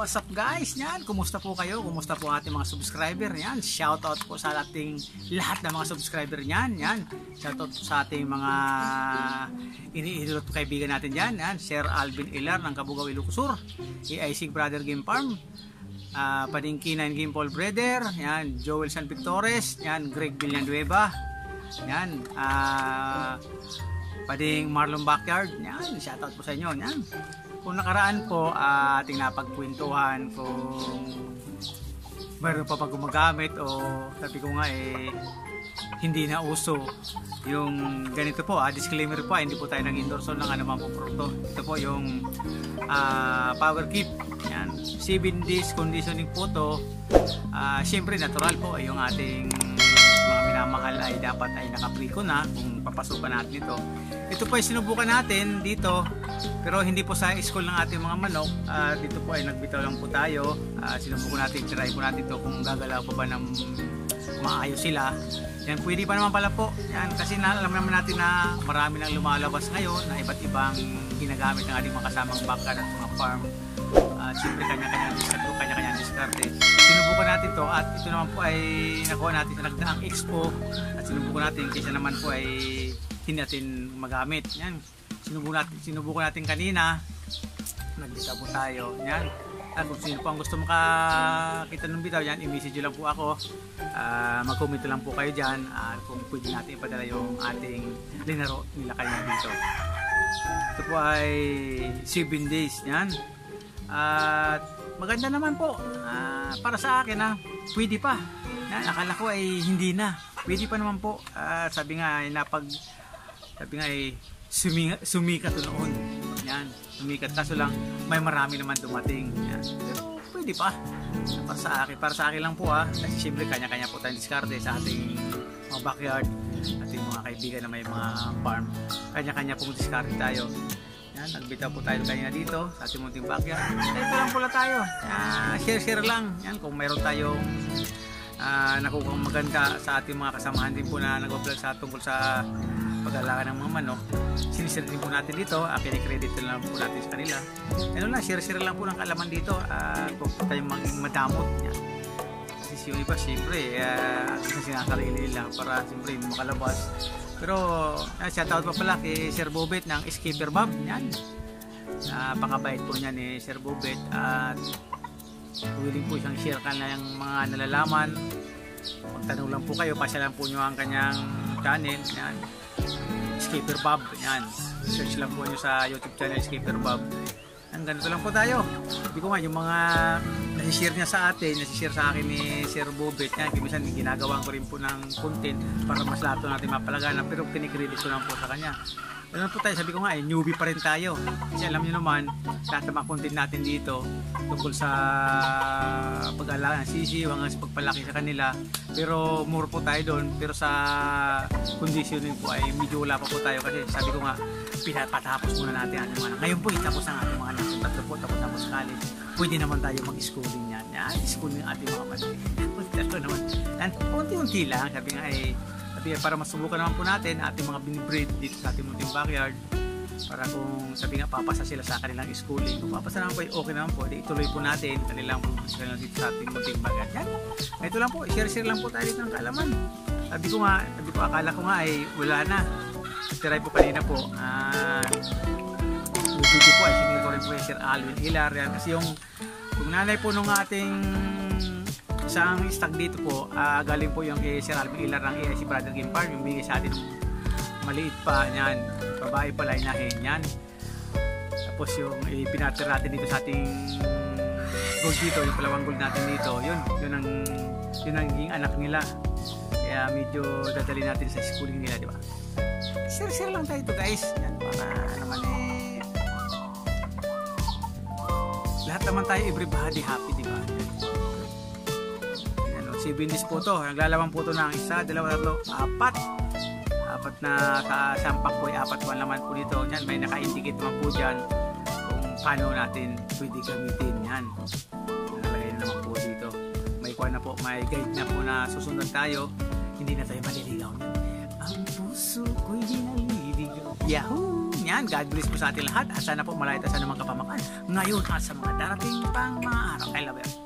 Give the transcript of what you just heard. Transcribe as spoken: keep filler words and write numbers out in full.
what's up guys? Yan, kumusta po kayo? Kumusta po ating mga subscriber? Yan, shoutout po sa ating lahat ng mga subscriber niyan. Yan, shoutout po sa ating mga iniidolo at kaibigan natin yan. Yan, Sir Alvin Ilar ng Kabugao, Ilocosur, A I C Brother Game Farm, uh, Padingki nine Game Paul Brother, yan, Joel San Victores, yan, Greg Villanueva, yan, ah... Uh, Pading Marlon Backyard, yan, shoutout po sa inyo, yan. Kung nakaraan po, uh, ating napagkwentuhan kung mayroon pa pag gumagamit o sabi ko nga eh, hindi na uso yung ganito po, ah, disclaimer po, ah, hindi po tayo nag-endorse ng anumang po produkto. Ito po yung uh, Power Kit, yan, seven days conditioning po to, uh, syempre natural po yung ating mga minamahal ay dapat ay nakapriko na kung papasukan natin ito. Ito po ay sinubukan natin dito pero hindi po sa school ng ating mga manok. Uh, dito po ay nagbitaw lang po tayo. Uh, sinubukan natin, try po natin ito kung gagalaw pa ba ng maayos sila. Yan, pwede pa naman pala po. Yan, kasi na, alam naman natin na marami nang lumalabas ngayon na iba't ibang ginagamit ng ating mga kasamang backyard at mga farm. Uh, siyempre kanya-kanya diskarte, kanya-kanya diskarte. Sinubukan natin to at ito naman po ay nakuha natin sa nagdaang expo at sinubukan natin kaysa naman po ay hindi natin magamit. Yan, sinubukan natin, sinubukan natin kanina, nagbitaw po tayo. Yan, at kung sino po ang gusto makakita ng bitaw, yan, i-message lang po ako, uh, mag-comment lang po kayo dyan at uh, kung pwede natin ipadala yung ating linaro nila kayo dito. Ito po ay seven days. Yan. At uh, maganda naman po, uh, para sa akin ha, pwede pa. Yan, akala ko ay hindi na, pwede pa naman po. Uh, sabi nga ay napag sabi nga ay sumikat, sumikat noon. Yan, sumikat, kaso lang may marami naman dumating. Yan, pero pwede pa. Para sa akin, para sa akin lang po ha, kasi siyempre kanya-kanya po tayong diskarte sa ating mga backyard, ating mga kaibigan na may mga farm, kanya-kanya pong diskarte tayo. Yan, nagbitaw po tayo kanina dito sa ating munting backyard. Ito lang pula tayo. Uh, share-share lang. Yan, kung mayroon tayong uh, nakukuha maganda sa ating mga kasamahan din po na nag-vlog sa tungkol sa pag-alaga ng mga manok, sinishare din po natin dito. Uh, Pinikredit lang po natin sa kanila. Ano lang, share-share lang po ng kalaman dito. Uh, kung tayong maging madamot. Yan. Kasi yung iba, siyempre, uh, sinakarili lang para siyempre makalabas. Pero uh, shoutout pa pala kay Sir Bobet ng Skipper Bob. Yan, napakabait uh, po niya ni Sir Bobet at willing po siyang share ka na yung mga nalalaman. Magtanong lang po kayo, pasya lang po nyo ang kanyang channel. Yan, Skipper Bob. Yan, search lang po nyo sa YouTube channel Skipper Bob. Yan, ganito lang po tayo. Sabi ko nga, yung mga nasishare niya sa atin, nasishare sa akin ni Sir Bobet, yan, kimisan ginagawa ko rin po ng content para mas lahat natin mapalagana, pero kinikredit ko lang po sa kanya. Ganun po tayo, sabi ko nga eh, newbie pa rin tayo. Kasi alam niyo naman, lahat ng mga content natin dito tungkol sa pag-alaga ng sisiw hanggang sa pagpalaki sa kanila. Pero more po tayo doon, pero sa conditioning po ay medyo wala pa po tayo kasi sabi ko nga, pinapatapos muna natin ang mga. Ngayon po, itapos ang ating mga anak. Tatlo po, tapos tapos college. Pwede naman tayo mag-schooling yan. Yan, schooling ng ating mga pati. Ito naman. Yan, unti-unti lang. Sabi nga eh, sabi nga, para masubukan naman po natin ating mga binibreed dito sa ating munting backyard. Para kung sabi nga, papasa sila sa kanilang schooling. Kung papasa naman po, okay naman po. Di ituloy po natin kanilang pagpapasya dito sa ating munting backyard. Yan. Ito lang po, share-share lang po tayo dito ng kaalaman. Sabi ko nga, sabi ko, akala ko nga ay wala na. Try po kanina po. Ah... Uh, yung video po ay sinil ko rin po yung Sir Alvin Ilar yan. Kasi yung, yung nanay po nung ating isang stag dito po, uh, galing po yung kay Sir Alvin Ilar ng A I C Brother Game Farm, yung bigay sa atin ng maliit pa yan, babae pala inahin yan. Tapos yung ipinater natin dito sa ating gold dito, yung palawang gold natin dito, yun, yun ang yun ang naging anak nila. Kaya medyo dadali natin sa schooling nila, di ba? Share-share lang tayo ito guys, yan, para naman eh lahat naman tayo, everybody happy, di ba? Ayan, seven days po to. Naglalawang po to ng isa, dalawa, tatlo, apat. Apat na kasampak po ay apat po naman po dito. Yan, may naka-indicate naman po dyan kung paano natin pwede gamitin. Yan. Nalagay na naman po dito. May kuha na po, may guide na po na susunod tayo. Hindi na tayo maliligaw. Ang puso ko'y di naliligaw. Yahoo! Yan, God bless po sa ating lahat at sana po malaya tayo sa anumang kapamakan ngayon at sa mga darating pang mga araw. I love you.